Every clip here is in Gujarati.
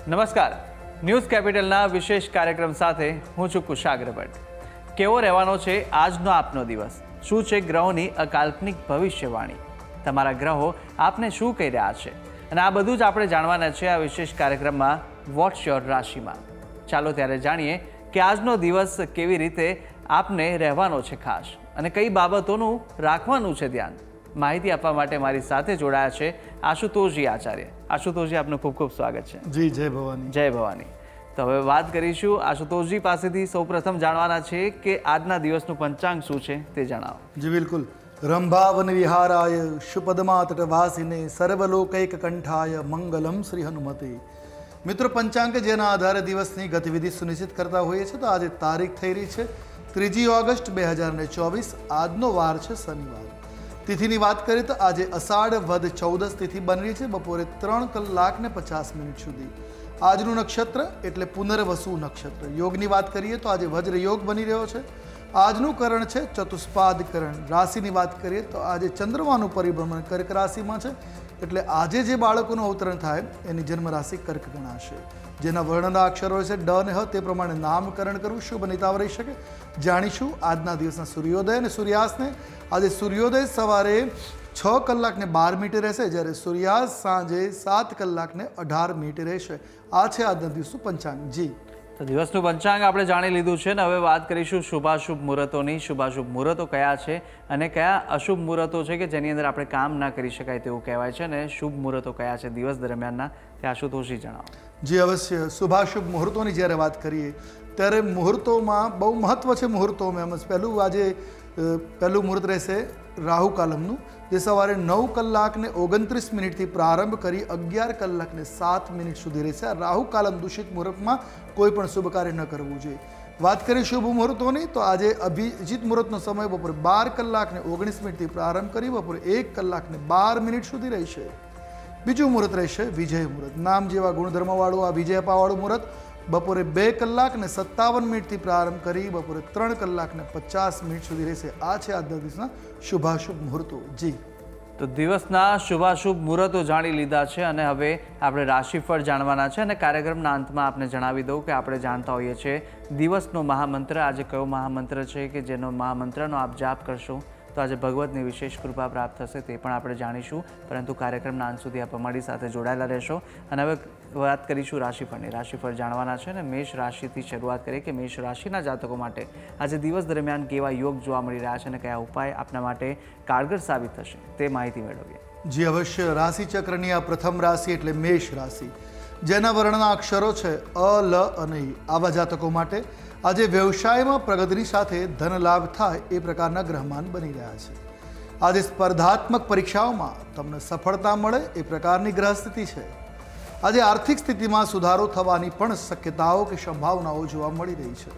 નમસ્કાર, ન્યૂઝ કેપિટલના વિશેષ કાર્યક્રમ સાથે હું છું કુશાગ્ર ભટ્ટ. કેવો રહેવાનો છે આજનો આપનો દિવસ? શું છે ગ્રહોની અકાલ્પનિક ભવિષ્યવાણી? તમારા ગ્રહો આપને શું કહી રહ્યા છે? અને આ બધું જ આપણે જાણવાના છે આ વિશેષ કાર્યક્રમમાં વોટ્સ યોર રાશિમાં. ચાલો ત્યારે જાણીએ કે આજનો દિવસ કેવી રીતે આપને રહેવાનો છે ખાસ, અને કઈ બાબતોનું રાખવાનું છે ધ્યાન. માહિતી આપવા માટે મારી સાથે જોડાયા છે આશુતોષજી આચાર્ય. આશુતોષજી, આપનું ખૂબ ખૂબ સ્વાગત છે. જી, જય ભવાની. જય ભવાની. તો હવે વાત કરીશું આશુતોષજી પાસેથી. સૌપ્રથમ જાણવાના છે કે આજના દિવસનું પંચાંગ શું છે તે જણાવો. જી બિલકુલ. રંભાવન વિહારાય શુપદમા તટવાસિને સર્વલોકૈક કંઠાય મંગલમ શ્રી હનુમતે. મિત્રો, પંચાંગ જેના આધારે દિવસની ગતિવિધિ સુનિશ્ચિત કરતા હોઈએ છીએ. તો આજે તારીખ થઈ રહી છે 3 ઓગસ્ટ 2024. આજનો વાર છે શનિવાર. તિથિની વાત કરીએ તો આજે અષાઢ વદ 14 તિથિ બની રહી છે બપોરે 3:50 સુધી. આજનું નક્ષત્ર એટલે પુનર્વસુ નક્ષત્ર. યોગની વાત કરીએ તો આજે વજ્ર યોગ બની રહ્યો છે. આજનું કરણ છે ચતુષ્પાદ કરણ. રાશિની વાત કરીએ તો આજે ચંદ્રમાનું પરિભ્રમણ કર્ક રાશિમાં છે, એટલે આજે જે બાળકોનું અવતરણ થાય એની જન્મ રાશિ કર્ક ગણાશે. જેના વર્ણના અક્ષરો છે ડ અને હ, તે પ્રમાણે નામકરણ કરવું શુભ અનિતાવ રહી શકે. જાણીશું આજના દિવસના સૂર્યોદય અને સૂર્યાસ્તને. આજે સૂર્યોદય સવારે 6:12 રહેશે, જ્યારે સૂર્યાસ્ત સાંજે 7:18 રહેશે. આ છે આજના દિવસનું પંચાંગ. જી, તો દિવસનું પંચાંગ આપણે જાણી લીધું છે ને હવે વાત કરીશું શુભાશુભ મુહૂર્તોની. શુભાશુભ મુહૂર્તો કયા છે અને કયા અશુભ મુહૂર્તો છે કે જેની અંદર આપણે કામ ના કરી શકાય તેવું કહેવાય છે, અને શુભ મુહૂર્તો કયા છે દિવસ દરમિયાનના, તે આશુતોષજી જણાવો. જી અવશ્ય. શુભાશુભ મુહૂર્તોની જ્યારે વાત કરીએ ત્યારે મુહૂર્તોમાં બહુ મહત્વ છે. મુહૂર્તોમાં પહેલું મુહૂર્ત રહેશે રાહુ કાલમનું, જે સવારે 9:29 પ્રારંભ કરી 11:07 સુધી રહેશે. આ રાહુ કાલમ દૂષિત મુહૂર્તમાં કોઈ પણ શુભ કાર્ય ન કરવું જોઈએ. વાત કરીએ શુભ મુહૂર્તોની તો આજે અભિજીત મુહૂર્તનો સમય બપોરે 12:19 પ્રારંભ કરી બપોરે 1:12 સુધી રહેશે. બીજું મુહૂર્ત રહેશે વિજય મુહૂર્ત. નામ જેવા ગુણધર્મવાળું આ વિજય અપાવાળું મુહૂર્ત બપોરે 2:57 પ્રારંભ કરી બપોરે 3:50 સુધી રહેશે. આ છે આજના દિવસના શુભાશુભ મુહૂર્તો. જી, તો દિવસના શુભાશુભ મુહૂર્તો જાણી લીધા છે, અને હવે આપણે રાશિફળ જાણવાના છે. અને કાર્યક્રમના અંતમાં આપને જણાવી દઉં કે આપણે જાણતા હોઈએ છીએ દિવસનો મહામંત્ર. આજે કયો મહામંત્ર છે કે જેનો મહામંત્રનો આપ જાપ કરશો તો આજે ભગવતની વિશેષ કૃપા પ્રાપ્ત થશે, તે પણ આપણે જાણીશું. પરંતુ કાર્યક્રમના અંત સુધી આપ અમારી સાથે જોડાયેલા રહેશો. અને હવે વાત કરીશું રાશિફળની. રાશિફળ જાણવાના છે, અને મેષ રાશિથી શરૂઆત કરીએ કે મેષ રાશિના જાતકો માટે આજે દિવસ દરમિયાન કેવા યોગ જોવા મળી રહ્યા છે અને કયા ઉપાય આપના માટે કારગર સાબિત થશે તે માહિતી મેળવીએ. જી અવશ્ય. રાશિ ચક્રની આ પ્રથમ રાશિ એટલે મેષ રાશિ, જેના વર્ણના અક્ષરો છે અ, લ અને ઈ. આવા જાતકો માટે આજે વ્યવસાયમાં પ્રગતિની સાથે ધન લાભ થાય એ પ્રકારના ગ્રહમાન બની રહ્યા છે. આજે સ્પર્ધાત્મક પરીક્ષાઓમાં તમને સફળતા મળે એ પ્રકારની ગ્રહસ્થિતિ છે. આજે આર્થિક સ્થિતિમાં સુધારો થવાની પણ શક્યતાઓ કે સંભાવનાઓ જોવા મળી રહી છે.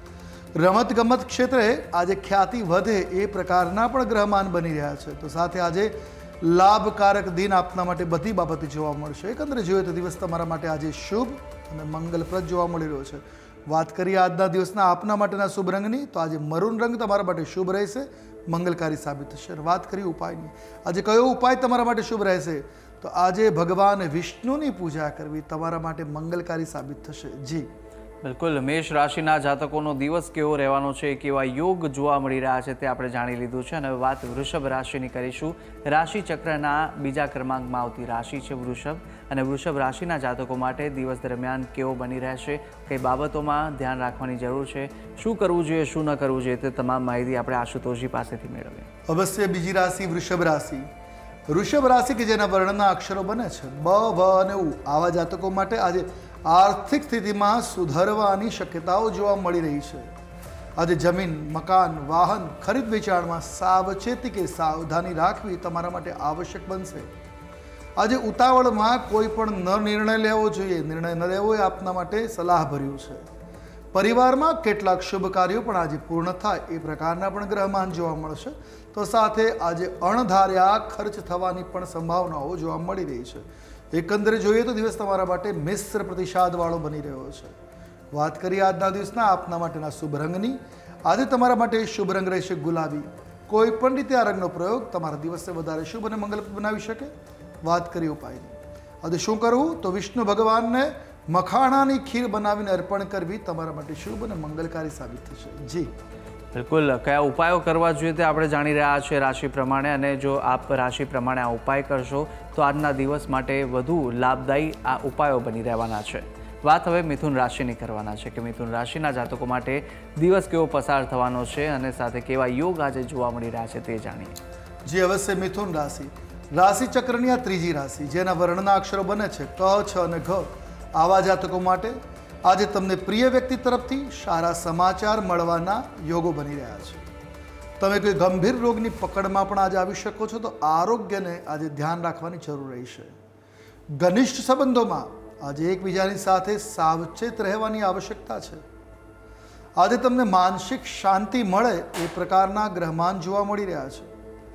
રમતગમત ક્ષેત્રે આજે ખ્યાતિ વધે એ પ્રકારના પણ ગ્રહમાન બની રહ્યા છે. તો સાથે આજે લાભકારક દિન આપના માટે બધી બાબતે જોવા મળશે. એકંદરે જોઈએ તો દિવસ તમારા માટે આજે શુભ અને મંગલપ્રદ જોવા મળી રહ્યો છે. વાત કરીએ આજના દિવસના આપના માટેના શુભ રંગની તો આજે મરૂન રંગ તમારા માટે શુભ રહેશે, મંગલકારી સાબિત થશે. અને વાત કરીએ ઉપાયની, આજે કયો ઉપાય તમારા માટે શુભ રહેશે તો આજે ભગવાન વિષ્ણુની પૂજા કરવી તમારા માટે મંગલકારી સાબિત થશે. જી, બિલકુલ. મેષ રાશિના જાતકોનો દિવસ કેવો રહેવાનો છે, કેવા યોગ જોવા મળી રહ્યા છે તે આપણે જાણી લીધું છે. અને વાત વૃષભ રાશિની કરીશું. રાશિ ચક્રના બીજા ક્રમાંકમાં આવતી રાશિ છે વૃષભ, અને વૃષભ રાશિના જાતકો માટે દિવસ દરમિયાન કેવો બની રહેશે, કઈ બાબતોમાં ધ્યાન રાખવાની જરૂર છે, શું કરવું જોઈએ શું ન કરવું જોઈએ, તે તમામ માહિતી આપણે આશુતોષજી પાસેથી મેળવીએ. અવશ્ય. બીજી રાશિ વૃષભ રાશિ. વૃષભ રાશિ કે જેના વર્ણના અક્ષરો બને છે બ, વ અને ઉ. આવા જાતકો માટે આજે આર્થિક સ્થિતિમાં સુધારવાની શક્યતાઓ જોવા મળી રહી છે. આજે જમીન, મકાન, વાહન ખરીદ વેચાણમાં સાવચેતી કે સાવધાની રાખવી તમારા માટે આવશ્યક બનશે. આજે ઉતાવળમાં કોઈ પણ નિર્ણય લેવો જોઈએ. નિર્ણય ન લેવો એ આપના માટે સલાહભર્યું છે. પરિવારમાં કેટલાક શુભ કાર્યો પણ આજે પૂર્ણ થાય એ પ્રકારના પણ ગ્રહમાન જોવા મળશે. તો સાથે આજે અણધાર્યા ખર્ચ થવાની પણ સંભાવનાઓ જોવા મળી રહી છે. એકંદરે જોઈએ તો દિવસ તમારા માટે મિશ્ર પ્રતિસાદવાળો બની રહ્યો છે. વાત કરીએ આજના દિવસના આપના માટેના શુભ રંગની. આજે તમારા માટે શુભ રંગ રહેશે ગુલાબી. કોઈ પણ રીતે આ રંગનો પ્રયોગ તમારા દિવસને વધારે શુભ અને મંગલ બનાવી શકે. વાત કરીએ ઉપાયની. આજે શું કરવું તો વિષ્ણુ ભગવાનને મખાણાની ખીર બનાવીને અર્પણ કરવી તમારા માટે શુભ અને મંગલકારી સાબિત થશે. જી બિલકુલ, કયા ઉપાયો કરવા જોઈએ તે આપણે જાણી રહ્યા છીએ રાશિ પ્રમાણે, અને જો આપ રાશિ પ્રમાણે આ ઉપાય કરશો તો આજના દિવસ માટે વધુ લાભદાયી આ ઉપાયો બની રહેવાના છે. વાત હવે મિથુન રાશિની કરવાના છે કે મિથુન રાશિના જાતકો માટે દિવસ કેવો પસાર થવાનો છે અને સાથે કેવા યોગ આજે જોવા મળી રહ્યા છે તે જાણીએ. જી અવશ્ય. મિથુન રાશિ રાશિ ચક્રની આ ત્રીજી રાશિ જેના વર્ણના અક્ષરો બને છે ક, છ અને ઘ, આવા જાતકો માટે આજે તમને પ્રિય વ્યક્તિ તરફથી સારા સમાચાર મળવાના યોગો બની રહ્યા છે. તમે કોઈ ગંભીર રોગની પકડમાં પણ આજે આવી શકો છો, તો આરોગ્યને આજે ધ્યાન રાખવાની જરૂર રહેશે. ઘનિષ્ઠ સંબંધોમાં આજે એકબીજાની સાથે સાવચેત રહેવાની આવશ્યકતા છે. આજે તમને માનસિક શાંતિ મળે એ પ્રકારના ગ્રહમાન જોવા મળી રહ્યા છે.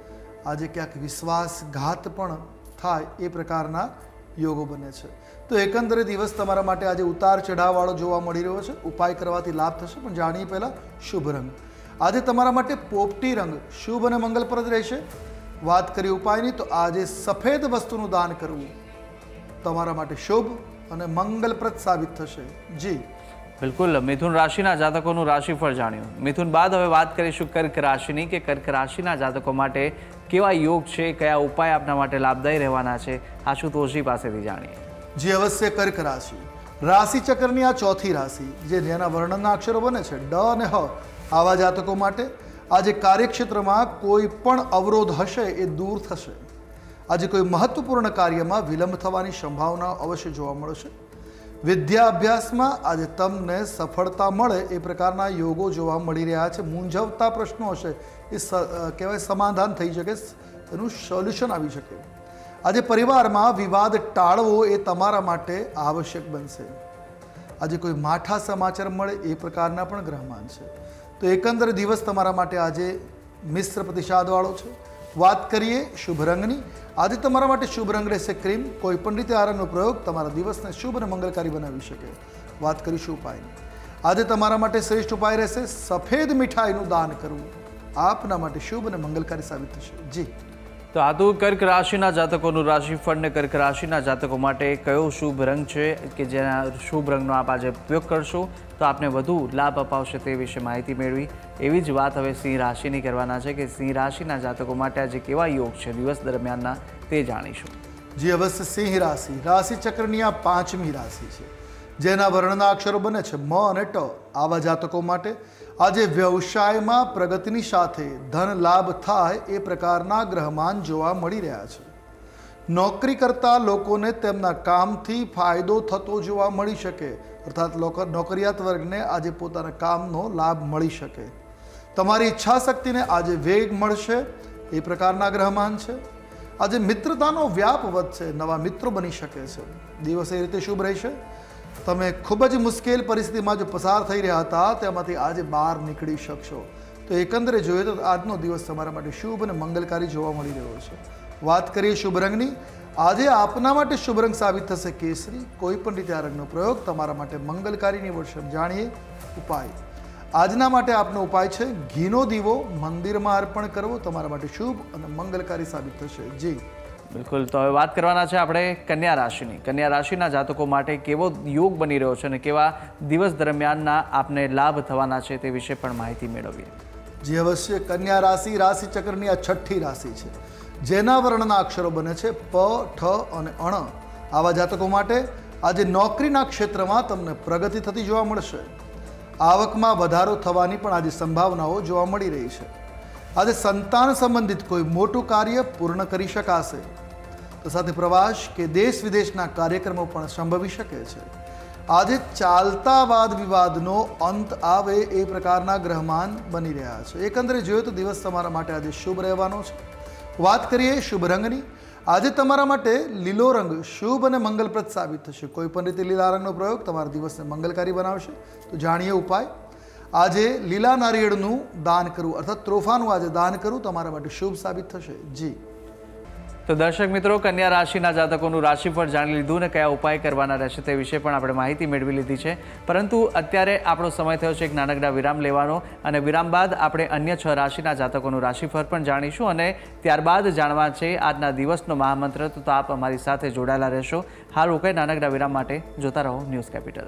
આજે ક્યાંક વિશ્વાસઘાત પણ થાય એ પ્રકારના યોગો બને છે. તો એકંદરે દિવસ તમારા માટે આજે ઉતાર ચઢાવવાળો જોવા મળી રહ્યો છે. ઉપાય કરવાથી લાભ થશે, પણ જાણીએ પહેલાં શુભ રંગ. આજે તમારા માટે પોપટી રંગ શુભ અને મંગલપ્રદ રહેશે. વાત કરીએ ઉપાયની, તો આજે સફેદ વસ્તુનું દાન કરવું તમારા માટે શુભ અને મંગલપ્રદ સાબિત થશે. જી બિલકુલ, મિથુન રાશિના જાતકોનું રાશિફળ જાણ્યું. મિથુન બાદ હવે વાત કરીશું કર્ક રાશિની કે કર્ક રાશિના જાતકો માટે કેવા યોગ છે, કયા ઉપાય આપના માટે લાભદાયી રહેવાના છે, આશુતોષજી પાસેથી જાણીએ. જી અવશ્ય. કર્ક રાશિ રાશિ ચક્રની આ ચોથી રાશિ જે જેના વર્ણનના અક્ષરો બને છે ડ અને હ, આવા જાતકો માટે આજે કાર્યક્ષેત્રમાં કોઈ પણ અવરોધ હશે એ દૂર થશે. આજે કોઈ મહત્વપૂર્ણ કાર્યમાં વિલંબ થવાની સંભાવના અવશ્ય જોવા મળશે. વિદ્યા અભ્યાસમાં આજે તમને સફળતા મળે એ પ્રકારના યોગો જોવા મળી રહ્યા છે. મૂંઝવતા પ્રશ્નો હશે એ કહેવાય સમાધાન થઈ શકે, એનું સોલ્યુશન આવી શકે. આજે પરિવારમાં વિવાદ ટાળવો એ તમારા માટે આવશ્યક બનશે. આજે કોઈ માઠા સમાચાર મળે એ પ્રકારના પણ ગ્રહમાન છે. તો એકંદર દિવસ તમારા માટે આજે મિશ્ર પ્રતિસાદવાળો છે. વાત કરીએ શુભ રંગની, આજે તમારા માટે શુભ રંગ રહેશે ક્રીમ. કોઈ પણ રીતે આ રંગનો પ્રયોગ તમારા દિવસને શુભ અને મંગલકારી બનાવી શકે. વાત કરીશું ઉપાયની, આજે તમારા માટે શ્રેષ્ઠ ઉપાય રહેશે સફેદ મીઠાઈનું દાન કરવું. આપના માટે શુભ અને મંગલકારી સાબિત થશે. જી તો આ તો કર્ક રાશિના જાતકોનું રાશિફળ ને કર્ક રાશિના જાતકો માટે કયો શુભ રંગ છે કે જેના શુભ રંગનો આપ આજે ઉપયોગ કરશો તો આપને વધુ લાભ અપાવશે તે વિશે માહિતી મેળવી. એવી જ વાત હવે સિંહ રાશિની કરવાના છે કે સિંહ રાશિના જાતકો માટે આજે કેવા યોગ છે દિવસ દરમિયાનના તે જાણીશું. જી અવશ્ય. સિંહ રાશિ રાશિ ચક્રની આ પાંચમી રાશિ છે જેના વર્ણના અક્ષરો બને છે મ અને ટ, આવા જાતકો માટે આજે વ્યવસાયમાં પ્રગતિની સાથે ધન લાભ થાય એ પ્રકારના ગ્રહમાન જોવા મળી રહ્યા છે. નોકરી કરતા લોકોને તેમના કામથી ફાયદો થતો જોવા મળી શકે, અર્થાત નોકરિયાત વર્ગને આજે પોતાના કામનો લાભ મળી શકે. તમારી ઈચ્છા શક્તિને આજે વેગ મળશે એ પ્રકારના ગ્રહમાન છે. આજે મિત્રતાનો વ્યાપ વધશે, નવા મિત્રો બની શકે છે. દિવસ એ રીતે શુભ રહેશે. તમે ખૂબ જ મુશ્કેલ પરિસ્થિતિમાં જો પસાર થઈ રહ્યા હતા તેમાંથી આજે બહાર નીકળી શકશો. તો એકંદરે જોઈએ તો આજનો દિવસ તમારા માટે શુભ અને મંગલકારી જોવા મળી રહ્યો છે. વાત કરીએ શુભ રંગની, આજે આપના માટે શુભ રંગ સાબિત થશે કેસરી. કોઈ પણ રીતે આ રંગનો પ્રયોગ તમારા માટે મંગલકારી નીવડશે. જાણીએ ઉપાય. આજના માટે આપનો ઉપાય છે ઘીનો દીવો મંદિરમાં અર્પણ કરવો તમારા માટે શુભ અને મંગલકારી સાબિત થશે. જી બિલકુલ. તો હવે વાત કરવાના છે આપણે કન્યા રાશિની. કન્યા રાશિના જાતકો માટે કેવો યોગ બની રહ્યો છે અને કેવા દિવસ દરમિયાનના આપને લાભ થવાના છે તે વિશે પણ માહિતી મેળવીએ. જી અવશ્ય. કન્યા રાશિ રાશિ ચક્રની આ છઠ્ઠી રાશિ છે જેના વર્ણના અક્ષરો બને છે પ, ઠ અને અણ, આવા જાતકો માટે આજે નોકરીના ક્ષેત્રમાં તમને પ્રગતિ થતી જોવા મળશે. આવકમાં વધારો થવાની પણ આજે સંભાવનાઓ જોવા મળી રહી છે. આજે સંતાન સંબંધિત કોઈ મોટું કાર્ય પૂર્ણ કરી શકાશે. તો સાથે પ્રવાસ કે દેશ વિદેશના કાર્યક્રમો પણ સંભવી શકે છે. આજે ચાલતા વાદ વિવાદનો અંત આવે એ પ્રકારના ગ્રહમાન બની રહ્યા છે. એકંદરે જોઈએ તો દિવસ તમારા માટે આજે શુભ રહેવાનો છે. વાત કરીએ શુભ રંગની, આજે તમારા માટે લીલો રંગ શુભ અને મંગલપ્રદ સાબિત થશે. કોઈ પણ રીતે લીલા રંગનો પ્રયોગ તમારા દિવસને મંગલકારી બનાવશે. તો જાણીએ ઉપાય. આજે લીલા નારિયેળનું દાન કરવું, અર્થાત ત્રોફાનું આજે દાન કરવું તમારા માટે શુભ સાબિત થશે. જી તો દર્શક મિત્રો, કન્યા રાશિના જાતકોનું રાશિફળ જાણી લીધું ને કયા ઉપાય કરવાના રહેશે તે વિશે પણ આપણે માહિતી મેળવી લીધી છે. પરંતુ અત્યારે આપણો સમય થયો છે એક નાનકડા વિરામ લેવાનો, અને વિરામ બાદ આપણે અન્ય 6 રાશિના જાતકોનું રાશિફળ પણ જાણીશું અને ત્યારબાદ જાણવા છે આજના દિવસનો મહામંત્ર. તો આપ અમારી સાથે જોડાયેલા રહેશો. હાલ રોકાઈ નાનકડા વિરામ માટે જોતા રહો ન્યૂઝ કેપિટલ.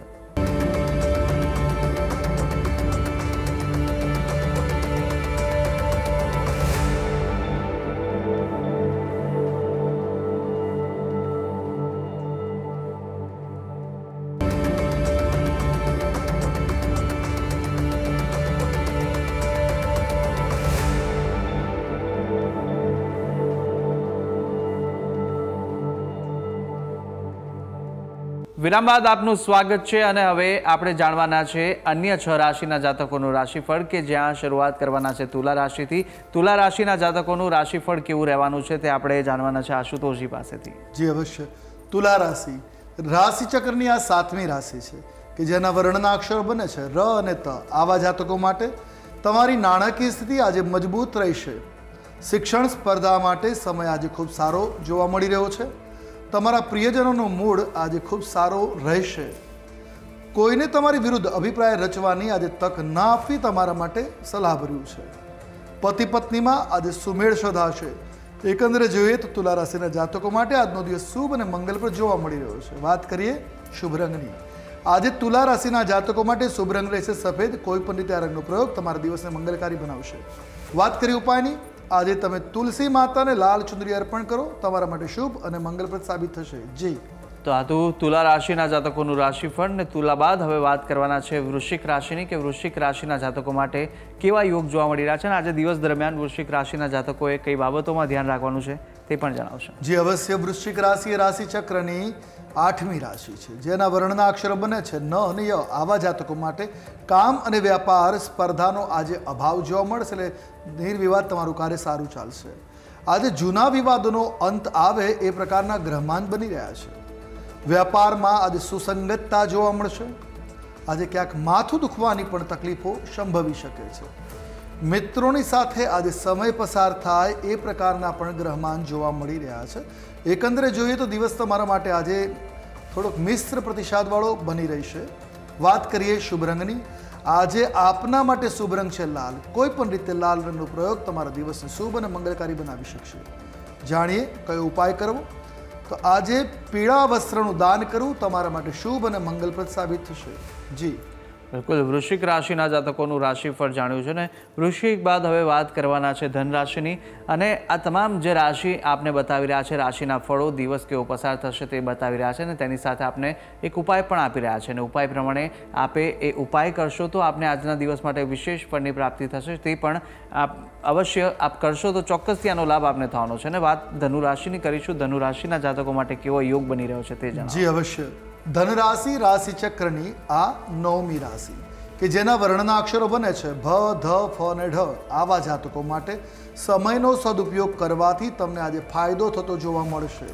વિરામ બાદ આપનું સ્વાગત છે અને હવે આપણે જાણવાના છે અન્ય 6 રાશિના જાતકોનું રાશિફળ, કે જ્યાં શરૂઆત કરવાના છે તુલા રાશિથી. તુલા રાશિના જાતકોનું રાશિફળ કેવું રહેવાનું છે તે આપણે જાણવાના છે આશુતોષજી પાસેથી. જી અવશ્ય. તુલા રાશિ રાશિચક્રની આ 7મી રાશિ છે કે જેના વર્ણના અક્ષરો બને છે ર અને ત. આવા જાતકો માટે તમારી નાણાકીય સ્થિતિ આજે મજબૂત રહેશે. શિક્ષણ સ્પર્ધા માટે સમય આજે ખૂબ સારો જોવા મળી રહ્યો છે. તમારા પ્રિયજનોનો મૂડ આજે ખૂબ સારો રહેશે. કોઈને તમારી વિરુદ્ધ અભિપ્રાય રચવાની આજે તક ના આપવી તમારા માટે સલાહભર્યું છે. પતિ પત્નીમાં આજે સુમેળ શોધાશે. એકંદરે જોઈએ તો તુલા રાશિના જાતકો માટે આજનો દિવસ શુભ અને મંગલપ્રદ જોવા મળી રહ્યો છે. વાત કરીએ શુભ રંગની. આજે તુલા રાશિના જાતકો માટે શુભ રંગ રહેશે સફેદ. કોઈ પણ રીતે આ રંગનો પ્રયોગ તમારા દિવસને મંગલકારી બનાવશે. વાત કરીએ ઉપાયની. આજે તમે તુલસી માતાને લાલ ચુંદડી અર્પણ કરો. તમારા માટે શુભ અને મંગલપ્રદ સાબિત થશે. જી. તો આ તો તુલા રાશિના જાતકોનું રાશિફળ. ને તુલા બાદ હવે વાત કરવાના છે વૃશ્ચિક રાશિની, કે વૃશ્ચિક રાશિના જાતકો માટે કેવા યોગ જોવા મળી રહ્યા છે અને આજે દિવસ દરમિયાન વૃશ્ચિક રાશિના જાતકોએ કઈ બાબતોમાં ધ્યાન રાખવાનું છે તે પણ જણાવશે. જી અવશ્ય. વૃશ્ચિક રાશિ એ રાશિચક્રની 8મી રાશિ છે જેના વર્ણના અક્ષરો બને છે ન અને ય. આવા જાતકો માટે કામ અને વ્યાપાર સ્પર્ધાનો આજે અભાવ જોવા મળશે, એટલે નિર્વિવાદ તમારું કાર્ય સારું ચાલશે. આજે જૂના વિવાદોનો અંત આવે એ પ્રકારના ગ્રહમાન બની રહ્યા છે. વ્યાપારમાં આજે સુસંગતતા જોવા મળશે. આજે ક્યાંક માથું દુખવાની પણ તકલીફો સંભવી શકે છે. મિત્રોની સાથે આજે સમય પસાર થાય એ પ્રકારના પણ ગ્રહમાન જોવા મળી રહ્યા છે. એકંદરે જોઈએ તો દિવસ તમારા માટે આજે થોડોક મિશ્ર પ્રતિસાદવાળો બની રહેશે. વાત કરીએ શુભ રંગની. આજે આપના માટે શુભ રંગ છે લાલ. કોઈ પણ રીતે લાલ રંગનો પ્રયોગ તમારા દિવસને શુભ અને મંગલકારી બનાવી શકશે. જાણીએ કયો ઉપાય કરવો. તો આજે પીળા વસ્ત્રનું દાન કરવું તમારા માટે શુભ અને મંગલપ્રદ સાબિત થશે. જી બિલકુલ. વૃશ્ચિક રાશિના જાતકોનું રાશિફળ જાણ્યું છે ને. વૃશ્ચિક બાદ હવે વાત કરવાના છે ધન રાશિની, અને આ તમામ જે રાશિ આપને બતાવી રહ્યા છે, રાશિના ફળો દિવસ કેવો પસાર થશે તે બતાવી રહ્યા છે, અને તેની સાથે આપને એક ઉપાય પણ આપી રહ્યા છે. અને ઉપાય પ્રમાણે આપે એ ઉપાય કરશો તો આપને આજના દિવસ માટે વિશેષ ફળની પ્રાપ્તિ થશે. તે પણ આપ અવશ્ય આપ કરશો તો ચોક્કસથી આનો લાભ આપને થવાનો છે. અને વાત ધનુ રાશિની કરીશું. ધનુ રાશિના જાતકો માટે કેવો યોગ બની રહ્યો છે તે જણાવો. જી અવશ્ય. ધનરાશિ રાશિચક્રની આ 9મી રાશિ કે જેના વર્ણના અક્ષરો બને છે ભ, ધ, ફ અને ઢ. આવા જાતકો માટે સમયનો સદુપયોગ કરવાથી તમને આજે ફાયદો થતો જોવા મળશે.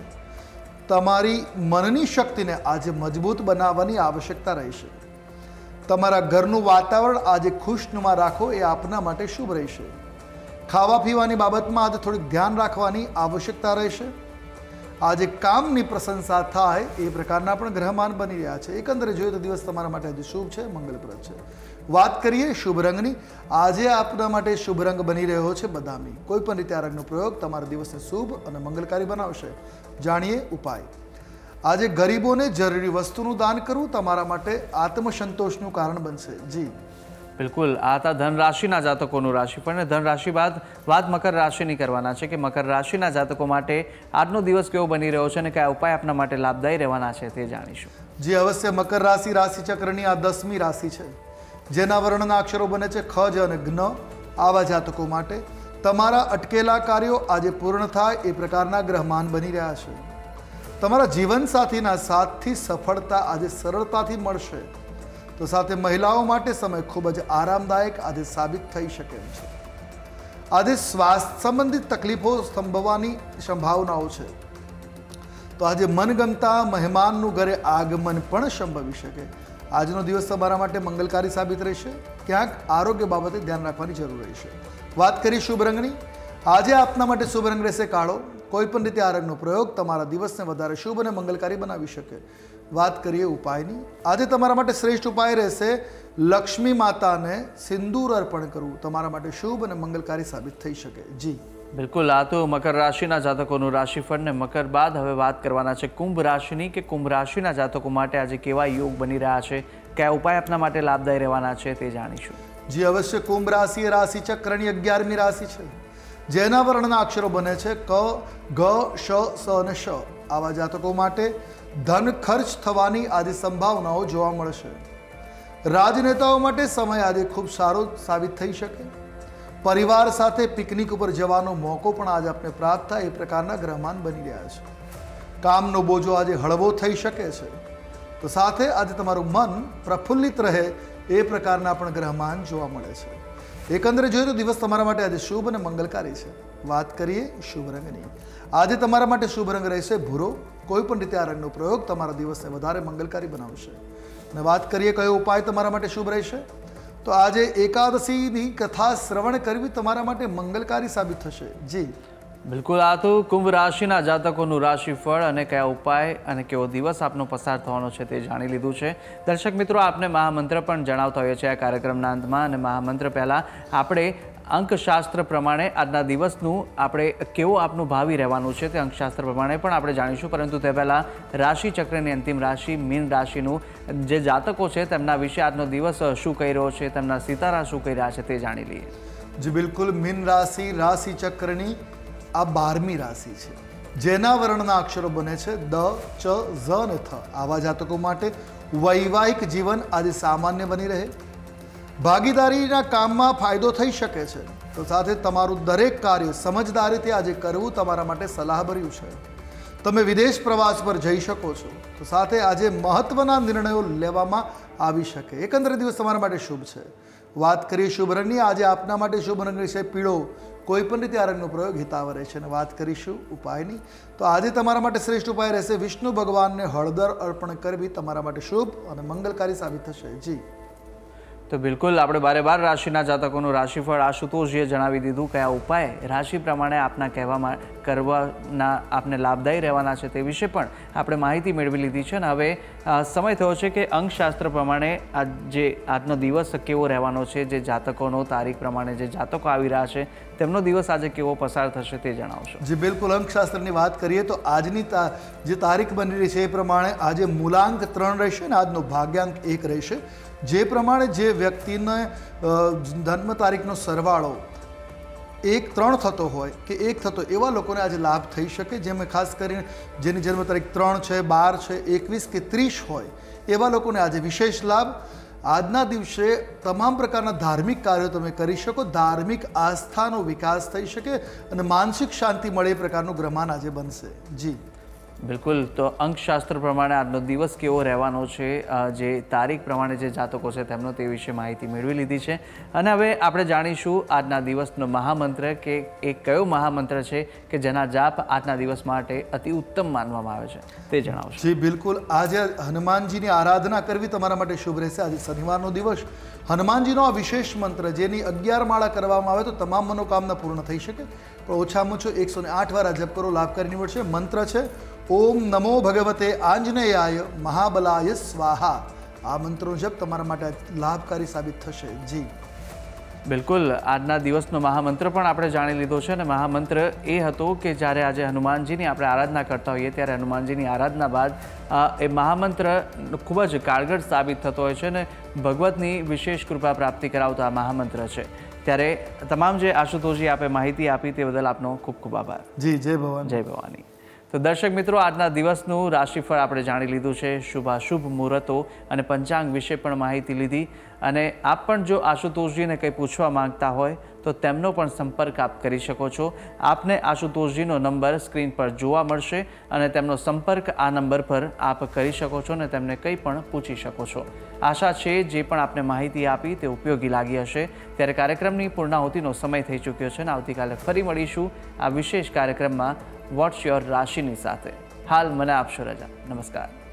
તમારી મનની શક્તિને આજે મજબૂત બનાવવાની આવશ્યકતા રહેશે. તમારા ઘરનું વાતાવરણ આજે ખુશનુમા રાખો એ આપના માટે શુભ રહેશે. ખાવા પીવાની બાબતમાં આજે થોડીક ધ્યાન રાખવાની આવશ્યકતા રહેશે. આજે કામની પ્રશંસા થાય એ પ્રકારના પણ ગ્રહમાન બની રહ્યા છે. એકંદરે જોઈએ તો દિવસ તમારા માટે આજે શુભ છે, મંગલપ્રદ છે. વાત કરીએ શુભ રંગની. આજે આપના માટે શુભ રંગ બની રહ્યો છે બદામી. કોઈ પણ રીતે આ રંગનો પ્રયોગ તમારા દિવસને શુભ અને મંગલકારી બનાવશે. જાણીએ ઉપાય. આજે ગરીબોને જરૂરી વસ્તુનું દાન કરવું તમારા માટે આત્મસંતોષનું કારણ બનશે. જી બિલકુલ. આ હતા ધન રાશિના જાતકોનું રાશિફળ. અને ધન રાશિ બાદ વાત મકર રાશિની કરવાના છે, કે મકર રાશિના જાતકો માટે આજનો દિવસ કેવો બની રહ્યો છે અને કયા ઉપાય આપના માટે લાભદાયી રહેવાના છે તે જાણીશું. જે અવશ્ય. મકર રાશિ રાશિચક્રની આ 10મી રાશિ છે જેના વર્ણના અક્ષરો બને છે ખ, જ અને જ્ઞ. આવા જાતકો માટે તમારા અટકેલા કાર્યો આજે પૂર્ણ થાય એ પ્રકારના ગ્રહમાન બની રહ્યા છે. તમારા જીવનસાથીના સાથથી સફળતા આજે સરળતાથી મળશે. તો સાથે મહિલાઓ માટે સમય ખૂબ જ આરામદાયક આજે સાબિત થઈ શકે એમ છે. આજે સ્વાસ્થ્ય સંબંધિત તકલીફો સંભવવાની સંભાવનાઓ છે. તો આજે મનગમતા મહેમાનનું ઘરે આગમન પણ સંભવી શકે. આજનો દિવસ તમારા માટે મંગલકારી સાબિત રહેશે. ક્યાંક આરોગ્ય બાબતે ધ્યાન રાખવાની જરૂર રહેશે. વાત કરી શુભ રંગની. આજે આપના માટે શુભ રંગ રહેશે કાળો. કોઈ પણ રીતે આ રંગનો પ્રયોગ તમારા દિવસને વધારે શુભ અને મંગલકારી બનાવી શકે. વાત કરીએ ઉપાયની. આજે તમારા માટે શ્રેષ્ઠ ઉપાય રહેશે લક્ષ્મી માતાને સિંદૂર અર્પણ કરવું. તમારા માટે શુભ અને મંગલકારી સાબિત થઈ શકે. જી બિલકુલ, આ તો મકર રાશિના જાતકોનું રાશિફળ ને મકર બાદ હવે વાત કરવાના છે કુંભ રાશિની કે કુંભ રાશિના જાતકો માટે આજે કેવા યોગ બની રહ્યા છે, કયા ઉપાય આપના માટે લાભદાયી રહેવાના છે તે જાણીશું. જી અવશ્ય. કુંભ રાશિ એ રાશિ ચક્રની 11મી રાશિ છે, જેના વર્ણના અક્ષરો બને છે ક, ગ, શ, સ અને શ. આવા જાતકો માટે ધન ખર્ચ થવાની આજે સંભાવનાઓ જોવા મળશે. રાજનેતાઓ માટે સમય આજે ખૂબ સારો સાબિત થઈ શકે. પરિવાર સાથે પિકનિક ઉપર જવાનો મોકો પણ આજે આપને પ્રાપ્ત થાય એ પ્રકારના ગ્રહમાન બની રહ્યા છે. કામનો બોજો આજે હળવો થઈ શકે છે. તો સાથે આજે તમારું મન પ્રફુલ્લિત રહે એ પ્રકારના પણ ગ્રહમાન જોવા મળે છે. એકંદરે જોઈએ તો દિવસ તમારા માટે આજે શુભ અને મંગલકારી છે. વાત કરીએ શુભ રંગની. આજે તમારા માટે શુભ રંગ રહેશે ભૂરો. કોઈ પણ રીતે આ રંગનો પ્રયોગ તમારા દિવસને વધારે મંગલકારી બનાવશે. અને વાત કરીએ કયો ઉપાય તમારા માટે શુભ રહેશે, તો આજે એકાદશીની કથા શ્રવણ કરવી તમારા માટે મંગલકારી સાબિત થશે. જી બિલકુલ, આ તો કુંભ રાશિના જાતકોનું રાશિફળ અને કયા ઉપાય અને કેવો દિવસ આપનો પસાર થવાનો છે તે જાણી લીધું છે. દર્શક મિત્રો, આપને મહામંત્ર પણ જણાવતા હોઈએ છીએ આ કાર્યક્રમના અંતમાં. અને મહામંત્ર પહેલાં આપણે અંકશાસ્ત્ર પ્રમાણે આજના દિવસનું આપણે કેવો આપનું ભાવિ રહેવાનું છે તે અંકશાસ્ત્ર પ્રમાણે પણ આપણે જાણીશું. પરંતુ તે પહેલાં રાશિ ચક્રની અંતિમ રાશિ મીન રાશિનું જે જાતકો છે તેમના વિશે આજનો દિવસ શું કહી રહ્યો છે, તેમના સિતારા શું કહી રહ્યા છે તે જાણી લઈએ. જી બિલકુલ. મીન રાશિ રાશિ ચક્રની આ 12મી રાશિ છે, જેના વર્ણના અક્ષરો બને છે દ, ચ, ઝ અને થ. આવા જાતકો માટે વૈવાહિક જીવન આજે સામાન્ય બની રહે. ભાગીદારીના કામમાં ફાયદો થઈ શકે છે. તો સાથે તમારું દરેક કાર્ય સમજદારીથી આજે કરવું તમારા માટે સલાહભર્યું છે. તમે વિદેશ પ્રવાસ પર જઈ શકો છો. તો સાથે આજે મહત્વના નિર્ણયો લેવામાં આવી શકે. એકંદરે દિવસ તમારા માટે શુભ છે. વાત કરીએ શુભ રંગની. આજે આપના માટે શુભ રંગ છે પીળો. કોઈ પણ રીતે આ રંગનો પ્રયોગ હિતાવ રહેશે. અને વાત કરીશું ઉપાયની, તો આજે તમારા માટે શ્રેષ્ઠ ઉપાય રહેશે વિષ્ણુ ભગવાનને હળદર અર્પણ કરવી. તમારા માટે શુભ અને મંગલકારી સાબિત થશે. જી તો બિલકુલ, આપણે 12 રાશિના જાતકોનું રાશિફળ આશુતોષજીએ જણાવી દીધું. કયા ઉપાય રાશિ પ્રમાણે આપના કહેવામાં કરવાના આપને લાભદાયી રહેવાના છે તે વિશે પણ આપણે માહિતી મેળવી લીધી છે. અને હવે સમય થયો છે કે અંકશાસ્ત્ર પ્રમાણે આજનો દિવસ કેવો રહેવાનો છે, જે જાતકોનો તારીખ પ્રમાણે જે જાતકો આવી રહ્યા છે તેમનો દિવસ આજે કેવો પસાર થશે તે જણાવશો. જી બિલકુલ. અંકશાસ્ત્રની વાત કરીએ તો આજની જે તારીખ બની રહી છે એ પ્રમાણે આજે મૂલાંક 3 રહેશે અને આજનો ભાગ્યાંક 1 રહેશે. જે પ્રમાણે જે વ્યક્તિને જન્મ તારીખનો સરવાળો 1-3 થતો હોય કે 1 થતો, એવા લોકોને આજે લાભ થઈ શકે. જેમાં ખાસ કરીને જેની જન્મ તારીખ 3 છે, 12 છે, 21 કે 30 હોય એવા લોકોને આજે વિશેષ લાભ. આજના દિવસે તમામ પ્રકારના ધાર્મિક કાર્યો તમે કરી શકો. ધાર્મિક આસ્થાનો વિકાસ થઈ શકે અને માનસિક શાંતિ મળે એ પ્રકારનું ગ્રહમાન આજે બનશે. જી બિલકુલ. તો અંકશાસ્ત્ર પ્રમાણે આજનો દિવસ કેવો રહેવાનો છે, જે તારીખ પ્રમાણે જે જાતકો છે તેમનો તે વિશે માહિતી મેળવી લીધી છે. અને હવે આપણે જાણીશું આજના દિવસનો મહામંત્ર કે એ કયો મહામંત્ર છે કે જેના જાપ આજના દિવસ માટે અતિ ઉત્તમ માનવામાં આવે છે તે જણાવશો. જી બિલકુલ. આજે હનુમાનજીની આરાધના કરવી તમારા માટે શુભ રહેશે. આજે શનિવારનો દિવસ. હનુમાનજીનો આ વિશેષ મંત્ર જેની 11 માળા કરવામાં આવે તો તમામ મનોકામના પૂર્ણ થઈ શકે. પણ ઓછામાં ઓછો 108 વાર આ જપ કરો, લાભકારી નીવડશે. મંત્ર છે ઓમ નમો ભગવતે આંજનેયાય મહાબલાય સ્વાહા. આ મંત્રનો જપ તમારા માટે લાભકારી સાબિત થશે. જી બિલકુલ. આજના દિવસનો મહામંત્ર પણ આપણે જાણી લીધો છે. અને મહામંત્ર એ હતો કે જ્યારે આજે હનુમાનજીની આપણે આરાધના કરતા હોઈએ ત્યારે હનુમાનજીની આરાધના બાદ એ મહામંત્ર ખૂબ જ કારગર સાબિત થતો હોય છે અને ભગવતની વિશેષ કૃપા પ્રાપ્તિ કરાવતો આ મહામંત્ર છે. ત્યારે તમામ જે આશુતોષજી આપે માહિતી આપી તે બદલ આપનો ખૂબ ખૂબ આભાર. જી જય ભવાની. જય ભવાની. તો દર્શક મિત્રો, આજના દિવસનું રાશિફળ આપણે જાણી લીધું છે. શુભાશુભ મુહૂર્તો અને પંચાંગ વિશે પણ માહિતી લીધી. અને આપ પણ જો આશુતોષજીને કંઈ પૂછવા માંગતા હોય તો તેમનો પણ સંપર્ક આપ કરી શકો છો. આપને આશુતોષજીનો નંબર સ્ક્રીન પર જોવા મળશે અને તેમનો સંપર્ક આ નંબર પર આપ કરી શકો છો અને તેમને કંઈ પણ પૂછી શકો છો. આશા છે જે પણ આપને માહિતી આપી તે ઉપયોગી લાગી હશે. ત્યારે કાર્યક્રમની પૂર્ણાહુતિનો સમય થઈ ચૂક્યો છે અને આવતીકાલે ફરી મળીશું આ વિશેષ કાર્યક્રમમાં વોટ્સ યોર રાશિની સાથે. હાલ મને આપશો રજા. નમસ્કાર.